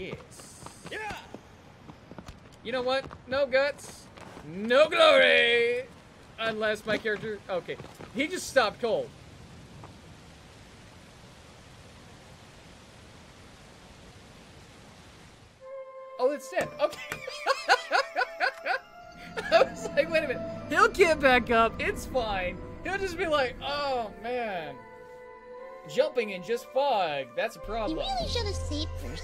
Yes. Yeah. You know what? No guts, no glory. Unless my character... Okay. He just stopped cold. Oh, it's dead. Okay. I was like, wait a minute. He'll get back up. It's fine. He'll just be like, oh, man. Jumping in just fog. That's a problem. You really should have saved first.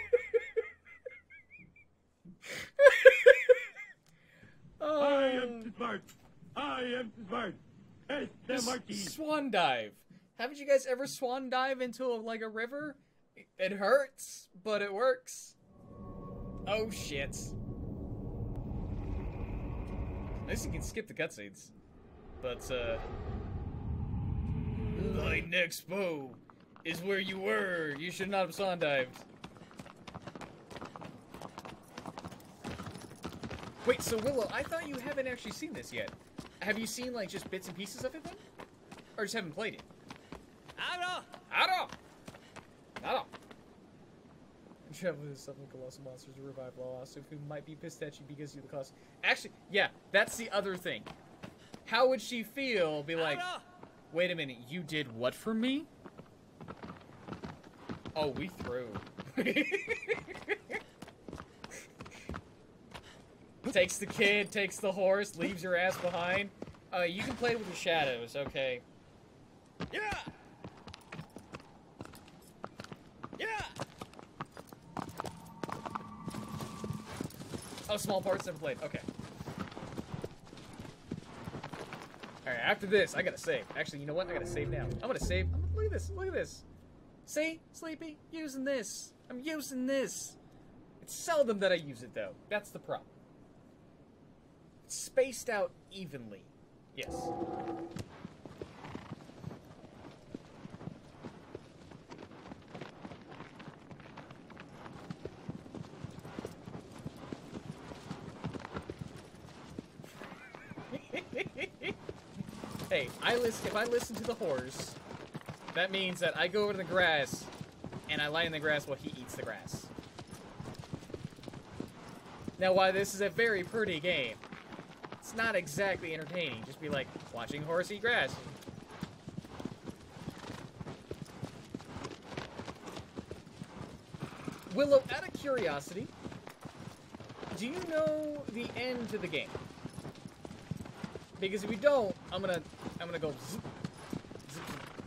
Oh. I am smart. I am smart. It's Martin. Swan dive. Haven't you guys ever swan dive into like a river? It hurts, but it works. Oh shit. At least you can skip the cutscenes. But thy next foe is where you were. You should not have swan dived. Wait, so Willow, I thought you haven't actually seen this yet. Have you seen, like, just bits and pieces of it, then? Or just haven't played it? I don't. Travel is something colossal monsters to revive lost, who might be pissed at you because you're the cost. Actually, yeah, that's the other thing. How would she feel? Be like, wait a minute, you did what for me? Oh, we threw. Takes the kid, takes the horse, leaves your ass behind. You can play with the shadows, okay. Yeah. Yeah. Oh, small parts never played. Okay. Alright, after this, I gotta save. Actually, you know what? I gotta save now. I'm gonna save. Look at this. Look at this. See? Sleepy? Using this. I'm using this. It's seldom that I use it, though. That's the problem. It's spaced out evenly. Yes. Hey, if I listen to the horse, that means that I go over to the grass, and I lie in the grass while he eats the grass. Now, while this is a very pretty game, it's not exactly entertaining. Just be like, watching horse eat grass. Willow, out of curiosity, do you know the end to the game? Because if you don't, I'm gonna go zip, zip.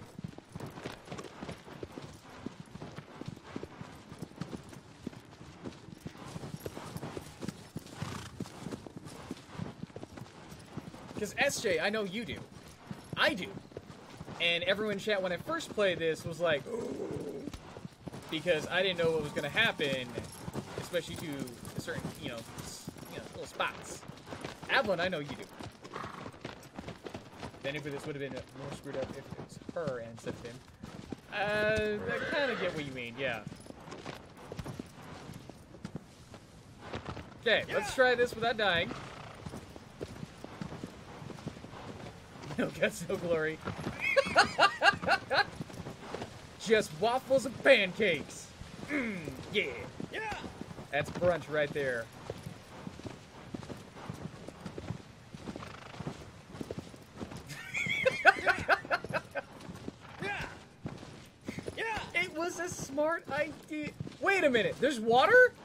Because SJ, I know you do. I do. And everyone in chat when I first played this was like, because I didn't know what was gonna happen, especially to certain, little spots. Avalon, I know you do. Then if this would have been more screwed up if it was her instead of him. I kind of get what you mean, yeah. Okay, let's try this without dying. No guts, no glory. Just waffles and pancakes. Yeah. Yeah. That's brunch right there. It was a smart idea. Wait a minute. There's water?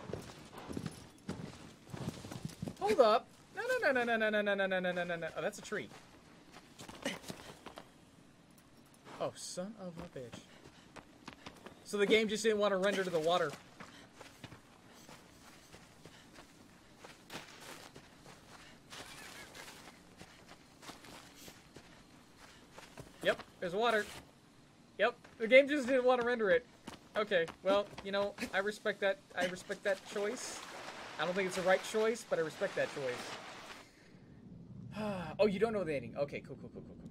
Hold up. No. Oh, that's a tree. Oh, son of a bitch. So the game just didn't want to render to the water. Yep, there's water. Yep, the game just didn't want to render it. Okay, well, I respect that. I respect that choice. I don't think it's the right choice, but I respect that choice. Oh, you don't know the ending. Okay, cool.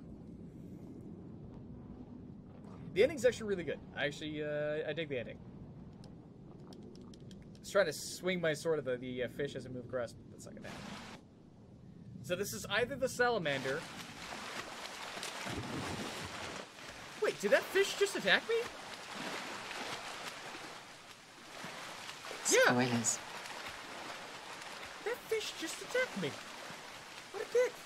The ending's actually really good. I dig the ending. I was trying to swing my sword at the fish as it moved across. That's not gonna happen. So this is either the salamander. Wait, did that fish just attack me? Spoilers. That fish just attacked me. What a dick.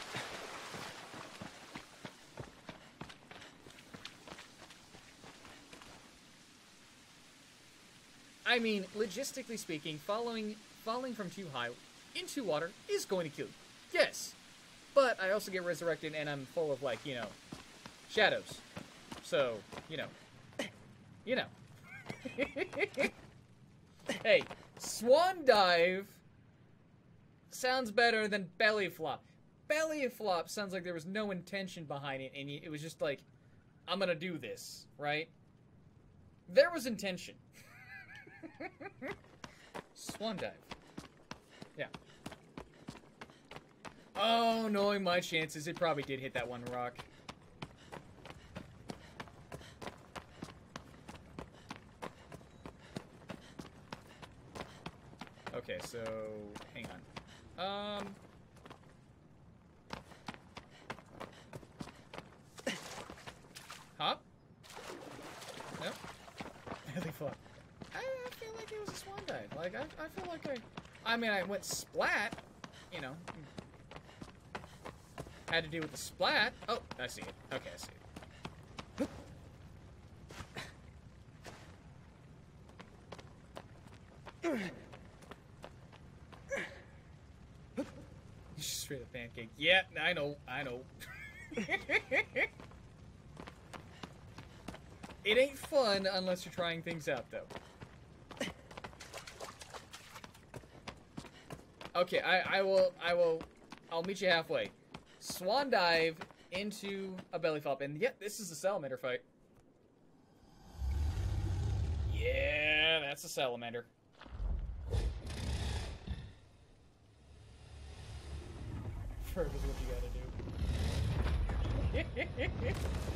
I mean, logistically speaking, falling from too high into water is going to kill you. Yes. But I also get resurrected and I'm full of, like, you know, shadows. So, you know. You know. Hey, swan dive sounds better than belly flop. Belly flop sounds like there was no intention behind it, and it was just like, I'm gonna do this, right? There was intention. Swan dive. Yeah. Oh, knowing my chances, it probably did hit that one rock. Okay, so hang on. Hop? Nope. Belly flop. I feel like it was a swan dive. Like I feel like I mean I went splat, you know. Had to do with the splat. Oh, I see it. Okay, I see it. Straight up pancake. Yeah, I know. It ain't fun unless you're trying things out, though. Okay, I'll meet you halfway. Swan dive into a belly flop, and yeah, this is a salamander fight. Yeah, that's a salamander. Ferb is what you gotta do.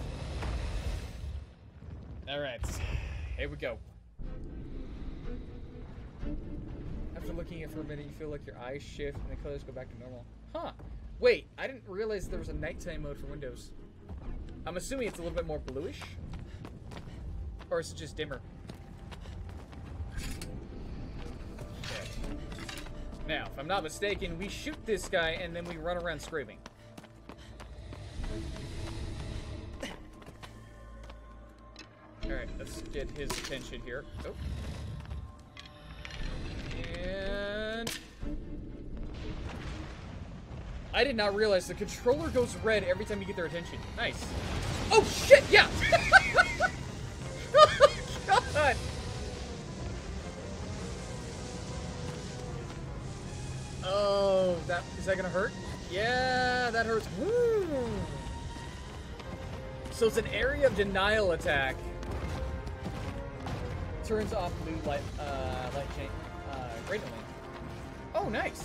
Alright, here we go. After looking at it for a minute, you feel like your eyes shift and the colors go back to normal. Huh. Wait, I didn't realize there was a nighttime mode for Windows. I'm assuming it's a little bit more bluish? Or is it just dimmer? Okay. Now, if I'm not mistaken, we shoot this guy and then we run around screaming. Alright, let's get his attention here. Oh. And... I did not realize the controller goes red every time you get their attention. Nice. Oh, shit! Yeah! Oh, God! Oh, is that gonna hurt? Yeah, that hurts. Woo! So it's an area of denial attack. Turns off blue light chain, gradient lane. Oh, nice.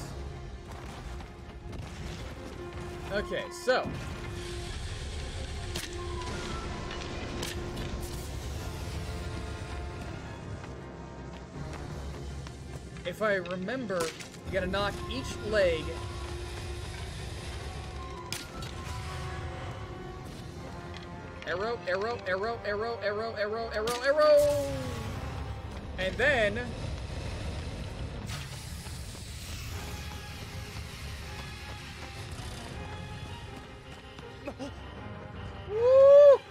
Okay, so if I remember, you gotta knock each leg. Arrow, arrow, arrow, arrow, arrow, arrow, arrow, arrow! And then... Woo!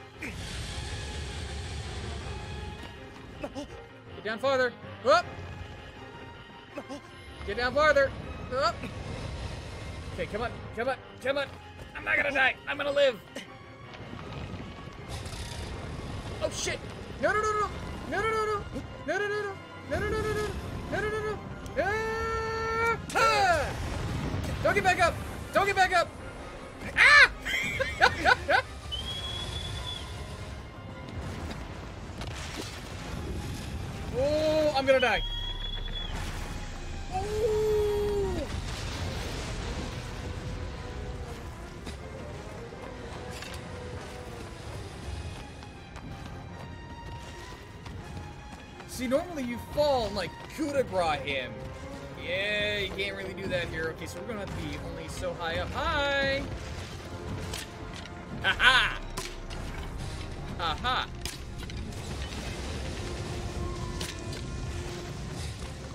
Get down farther. Up. Get down farther. Up. Okay, come on, come on, come on. I'm not gonna die. I'm gonna live. Oh shit! No no no no no no no no no no no no no no no no no no no. Ah! Don't get back up! Don't get back up! Ah! Oh, I'm gonna die. Oh. See, normally you fall and like coup de grace him. Yeah, you can't really do that here. Okay, so we're gonna have to be only so high up. Hi! Aha! Aha!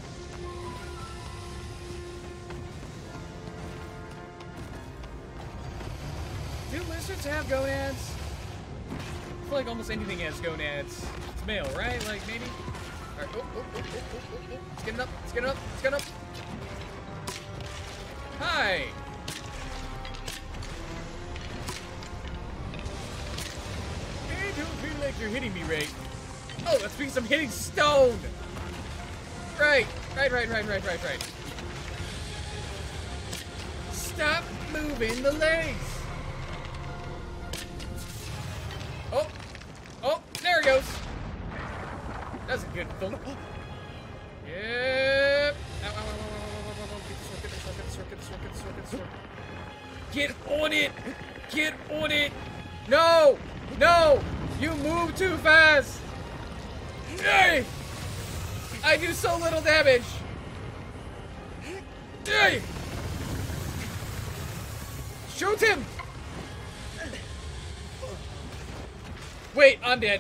lizards have gonads? I feel like almost anything has gonads. It's male, right? Like, maybe? Alright, oh. It's getting up, it's getting up, it's getting up. Hi! I don't feel like you're hitting me right. Oh, that's because I'm hitting stone! Right. Stop moving the legs! Oh, there he goes! That's a good thump. Yep. Ow. Get the sword. Get on it! Get on it! No! You move too fast! Hey! I do so little damage! Hey! Shoot him! Wait, I'm dead.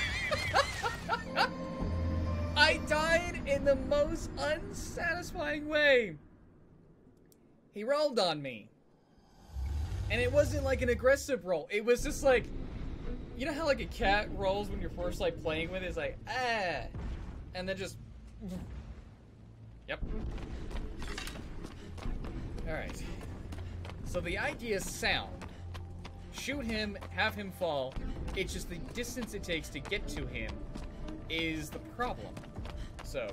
I died in the most unsatisfying way. He rolled on me. And it wasn't like an aggressive roll. It was just like, you know how like a cat rolls when you're first like playing with it? It's like, ah. And then just, yep. Alright. So the idea is sound. Shoot him, have him fall. It's just the distance it takes to get to him is the problem. So.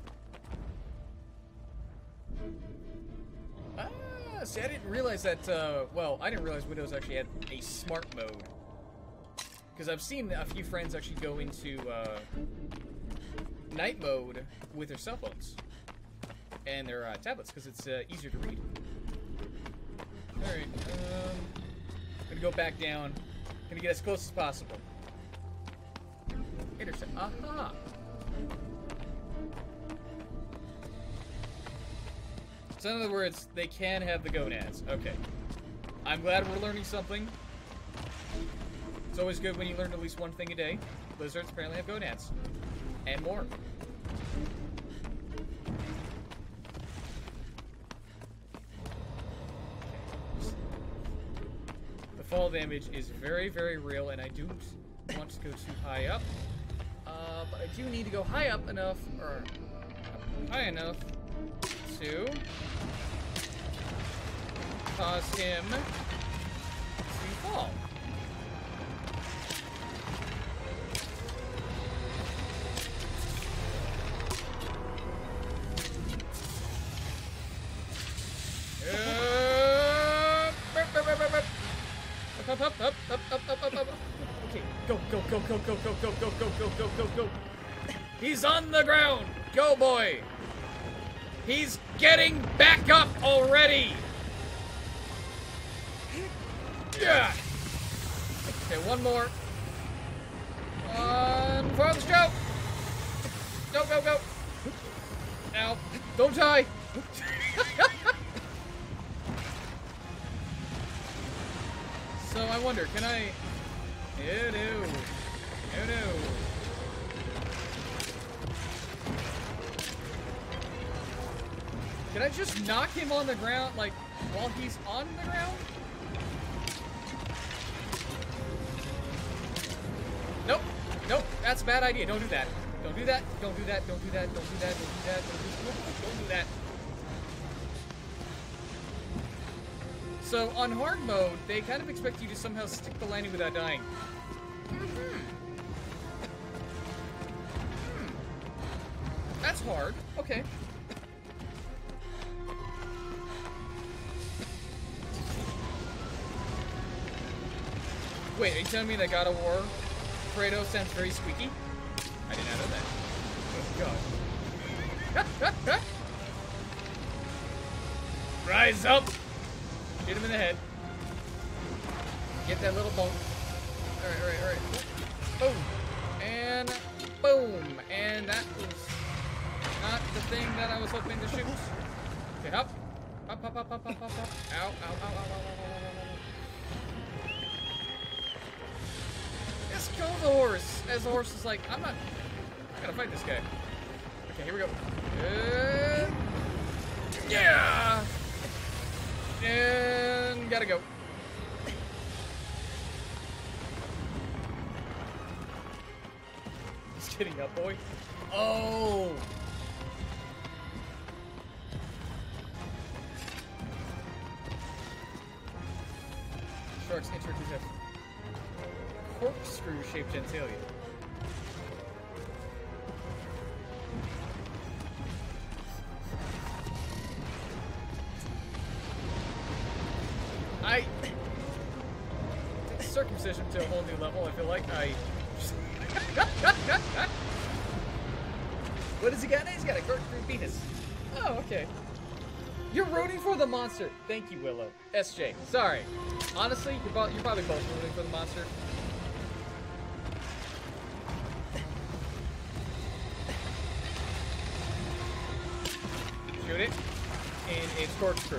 See, I didn't realize that, well, I didn't realize Windows actually had a smart mode. Because I've seen a few friends actually go into, night mode with their cell phones. And their, tablets, because it's, easier to read. Alright, gonna go back down. Gonna get as close as possible. Intercept. Aha! So in other words, they can have the gonads. Okay. I'm glad we're learning something. It's always good when you learn at least one thing a day. Lizards apparently have gonads. And more. The fall damage is very, very real, and I don't want to go too high up. But I do need to go high up enough, or high enough to cause him to fall. Up. Okay, go. He's on the ground. Go, boy. He's getting back up already. Yeah. Okay, one more. One for the show. Go. Now, don't die. So I wonder, can I... Oh no. Can I just knock him on the ground, like, while he's on the ground? Nope, that's a bad idea. Don't do that. Don't do that. So, on hard mode, they kind of expect you to somehow stick the landing without dying. That's hard. Okay. Wait, are you telling me that God of War Kratos sounds very squeaky? I did not know that. Oh, God. Rise up! Hit him in the head. Get that little bone. Alright. Boom. And boom. And that was not the thing that I was hoping to shoot. Okay, up. Up. Ow. Just kill the horse. As the horse is like, I gotta fight this guy. Okay, here we go. Yeah! And gotta go. Shitting up, boy. Oh! Sharks introduce a corkscrew-shaped genitalia. I circumcision to a whole new level. I feel like What does he got? He's got a corkscrew penis. Oh, okay. You're rooting for the monster. Thank you, Willow. SJ. Sorry. Honestly, you're probably both rooting for the monster. Shoot it. And it's corkscrew.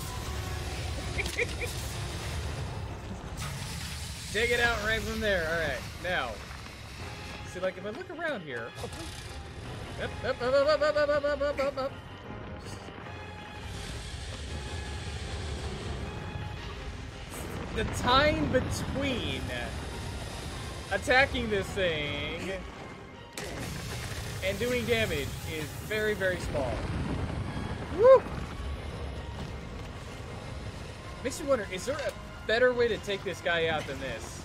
Dig it out right from there. Alright, now. See, like, if I look around here. Up. The time between attacking this thing and doing damage is very, very small. Woo! Makes me wonder, is there a better way to take this guy out than this?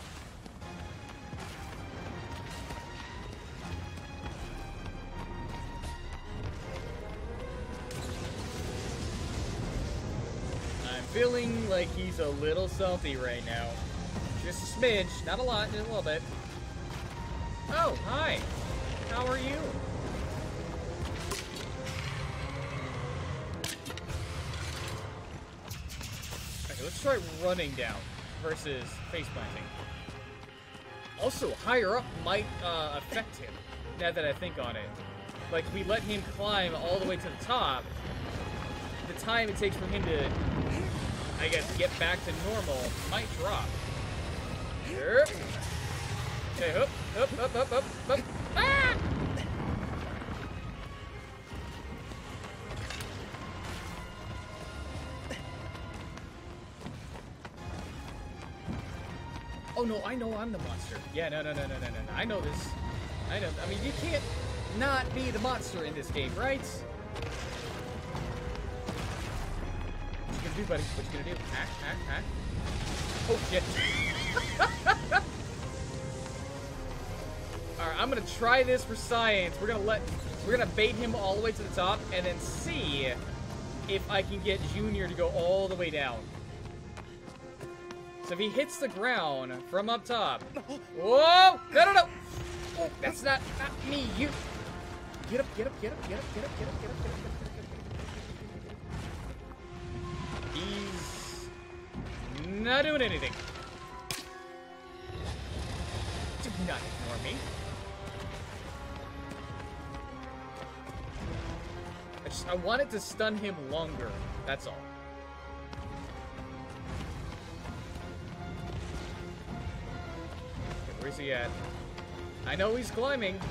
I'm feeling like he's a little salty right now. Just a smidge, not a lot, just a little bit. Oh, hi. How are you? Okay, let's try running down versus face planting. Also, higher up might affect him, now that I think on it. Like, if we let him climb all the way to the top, the time it takes for him to, I guess, get back to normal might drop. Sure. Okay, up. Ah! Oh no, I know I'm the monster. Yeah, no. I know this. I know. I mean, you can't not be the monster in this game, right? What you gonna do, buddy? What you gonna do? Hack. Oh shit. Alright, I'm gonna try this for science. We're gonna bait him all the way to the top and then see if I can get Junior to go all the way down. So if he hits the ground from up top. Whoa! No! Oh, that's not me. You get up. He's not doing anything. Do not ignore me. I wanted to stun him longer. That's all. Okay, where's he at? I know he's climbing.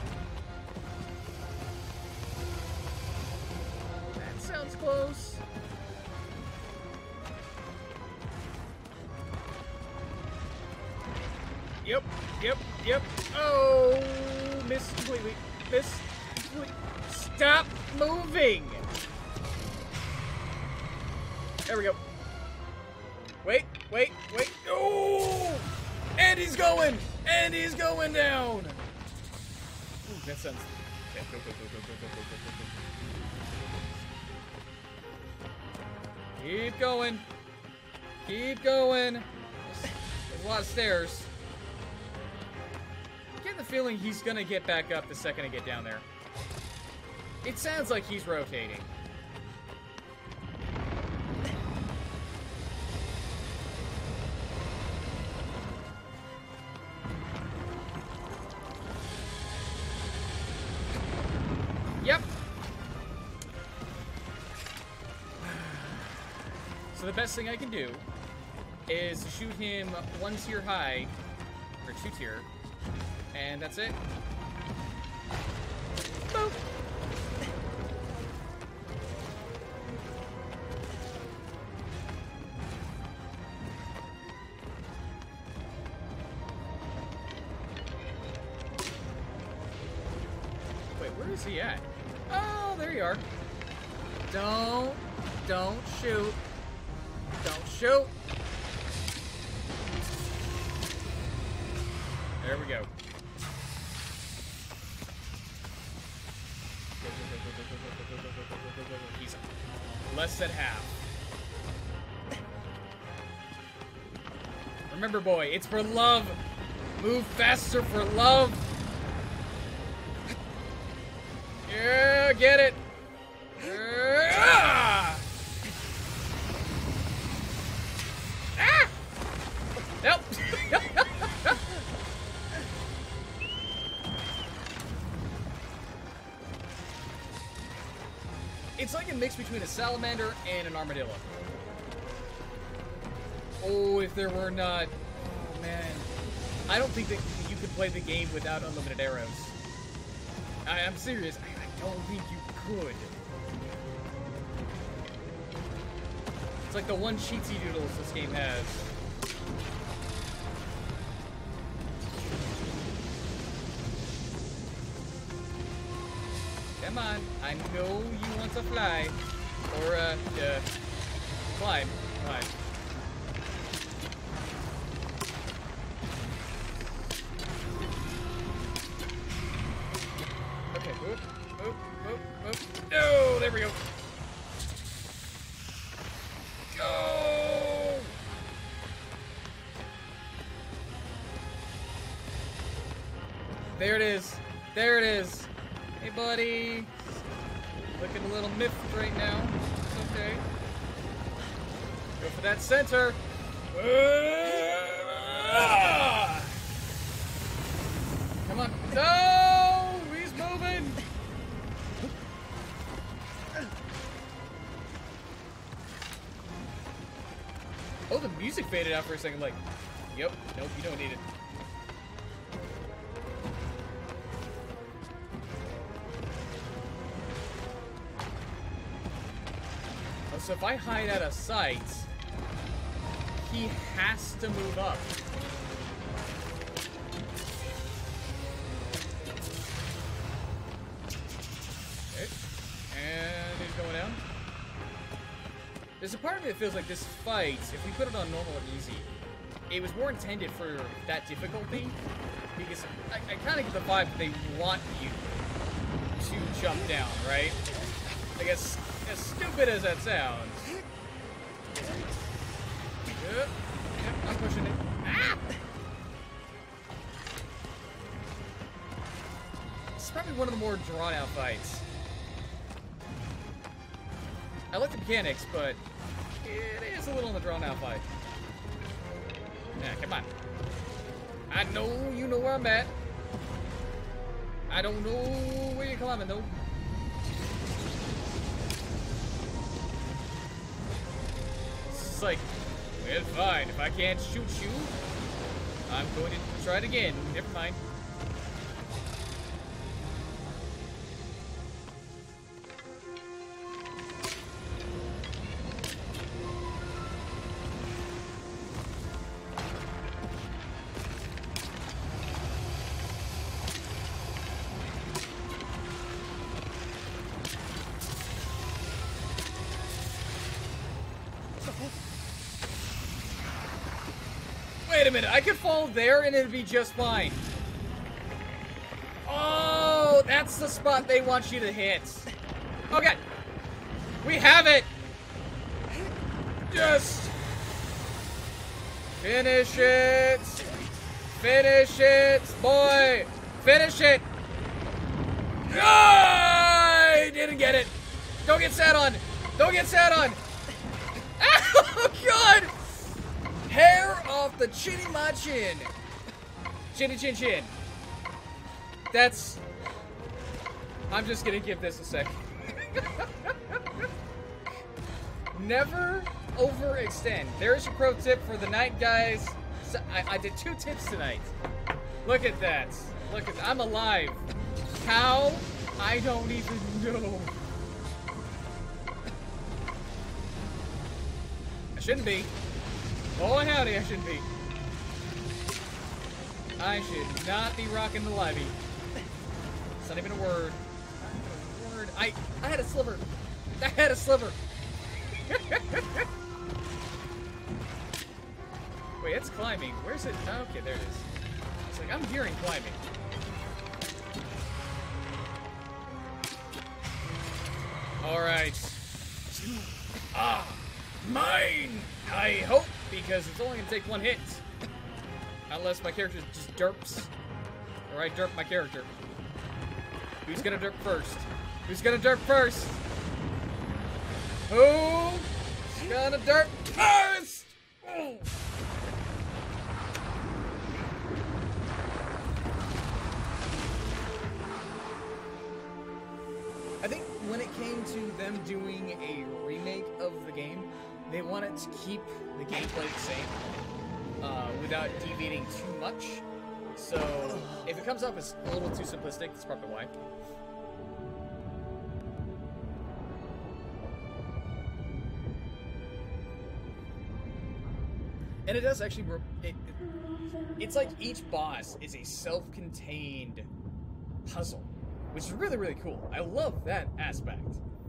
That sounds close. Yep. Oh, missed completely. Stop moving. There we go. Wait. Oh! And he's going down. Ooh, that sounds. Okay, go. Keep going. There's a lot of stairs. I'm getting the feeling he's gonna get back up the second I get down there. It sounds like he's rotating. Yep. So the best thing I can do is shoot him 1 tier high, or 2 tier, and that's it. Boop. Where is he at? Oh, there you are. Don't shoot. Don't shoot. There we go. He's less than half. Remember, boy, it's for love. Move faster for love. Yeah, get it. Ah! Ah! Help! It's like a mix between a salamander and an armadillo. Oh, if there were not... Oh, man. I don't think that you could play the game without unlimited arrows. I'm serious. I don't think you could. It's like the one cheatsy doodles this game has. Come on. I know you want to fly. Or, climb. Climb. Okay, oop, oop, oop, oop. No, there we go. Go! There it is. There it is. Hey, buddy. Looking a little miffed right now. It's okay. Go for that center. Come on. No! He's moving! Oh, the music faded out for a second. Like, yep. Nope, you don't need it. Oh, so if I hide out of sight, he has to move up. Okay. And he's going down. There's a part of me that feels like this fight, if we put it on normal and easy, it was more intended for that difficulty, because I kind of get the vibe that they want you to jump down, right? I guess, as stupid as that sounds. Yep, I'm pushing it. Ah! This is probably one of the more drawn-out fights. I like the mechanics, but it is a little on the drawn-out fight. Yeah, come on. I know you know where I'm at. I don't know where you're climbing, though. It's like, well, fine. If I can't shoot you, I'm going to try it again. Never mind. Wait a minute, I could fall there and it'd be just fine. Oh, that's the spot they want you to hit. Okay. We have it. Just finish it. Finish it, boy. Finish it. I didn't get it. Don't get sat on. Don't get sat on. Oh, God. Hair off the chin of my chin. Chinny chin chin. That's... I'm just gonna give this a sec. Never overextend. There's your pro tip for the night, guys. So I did 2 tips tonight. Look at that. Look at that. I'm alive. How? I don't even know. I shouldn't be. Oh, howdy, I shouldn't be. I should not be rocking the livey. It's not even a word. sliver. Wait, it's climbing. Where's it? Oh, okay, there it is. It's like, I'm hearing climbing. Alright. Mine! I hope, because it's only gonna take one hit. Unless my character just derps. Or I derp my character. Who's gonna derp first? Who's gonna derp first? Who's gonna derp first? Oh. I think when it came to them doing a remake of the game, they wanted to keep the gameplay the same, without deviating too much. So, if it comes off as a little too simplistic, that's probably why. And it does actually, it's like each boss is a self-contained puzzle, which is really, really cool. I love that aspect.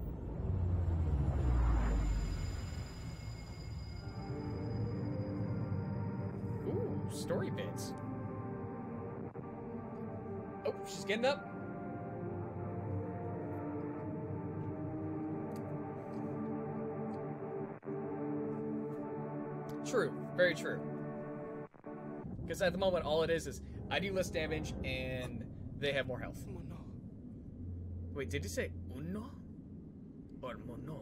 Ooh, story bits. Oh, she's getting up. True, very true. Because at the moment, all it is I do less damage and they have more health. Wait, did he say uno or mono?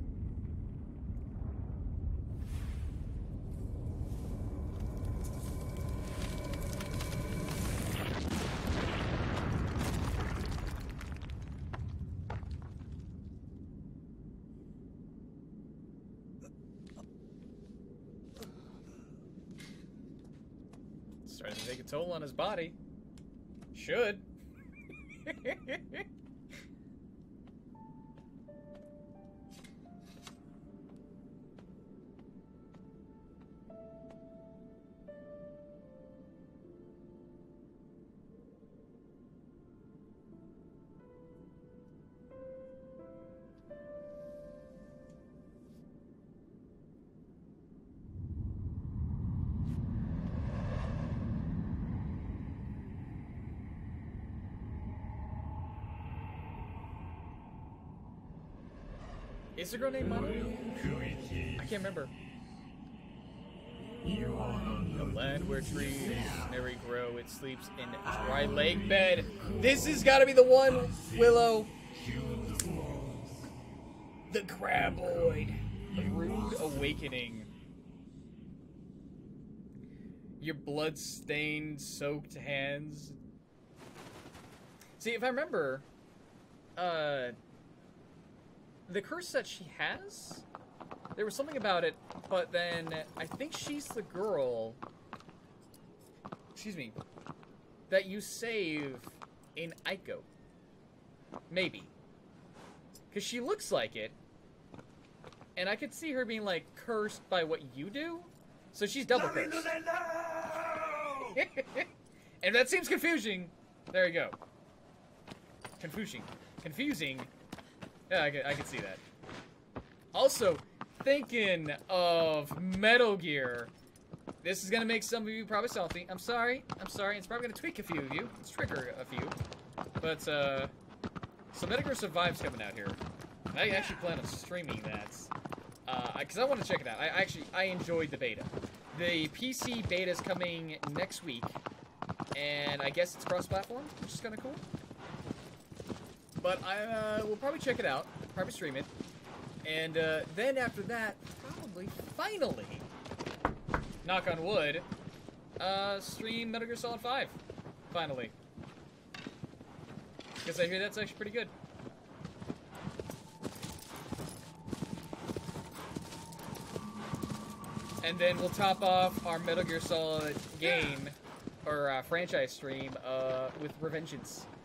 Starting to take a toll on his body. Should. Is the girl named Maru? I can't remember. The land where trees never grow, it sleeps in a dry lake bed. This has got to be the one, Willow. The Graboid. A rude awakening. Your blood-stained, soaked hands. See, if I remember, the curse that she has, there was something about it, but then I think she's the girl, excuse me, that you save in Ico. Maybe. Because she looks like it, and I could see her being, like, cursed by what you do, so she's double cursed. And that seems confusing. There you go. Confusing. Yeah, I can see that. Also, thinking of Metal Gear, this is gonna make some of you probably salty. I'm sorry. It's probably gonna tweak a few of you. It's trigger a few. But, so Metal Gear Survive's coming out here. I actually plan on streaming that. Because I want to check it out. I enjoyed the beta. The PC beta's coming next week. And I guess it's cross-platform, which is kind of cool. But I will probably check it out, probably stream it, and then after that, probably, finally, knock on wood, stream Metal Gear Solid 5, finally. Because I hear that's actually pretty good. And then we'll top off our Metal Gear Solid game, or franchise stream, with Revengeance.